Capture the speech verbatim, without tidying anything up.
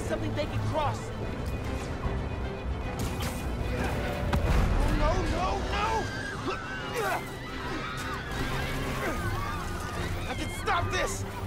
something they can cross. Oh, no, no, no! I can stop this!